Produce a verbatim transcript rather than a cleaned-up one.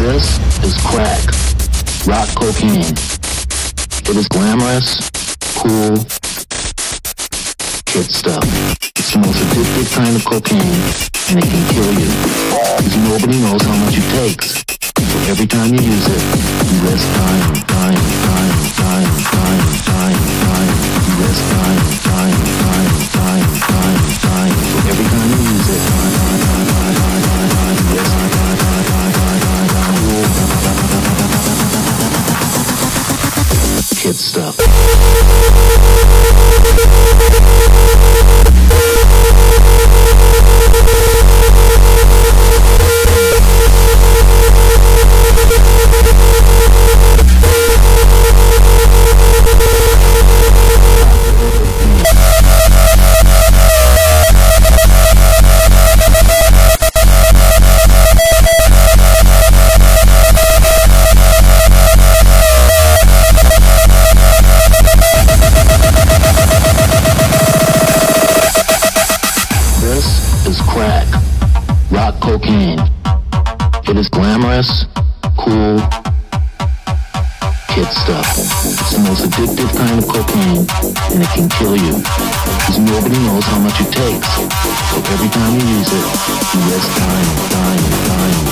This is crack, rock cocaine. It is glamorous, cool, kid stuff. It's the most addictive kind of cocaine, and it can kill you. Because nobody knows how much it takes. So every time you use it, you risk dying, dying, dying, dying, dying, dying, dying. You risk dying, dying, dying, dying, dying, dying. So every time you use it, die, die, die, die, die, die, die. You risk die, die, die, die, die, die. Kid stuff. Cocaine. It is glamorous, cool, kid stuff. It's the most addictive kind of cocaine, and it can kill you. Because nobody knows how much it takes. So every time you use it, you risk dying, dying, dying.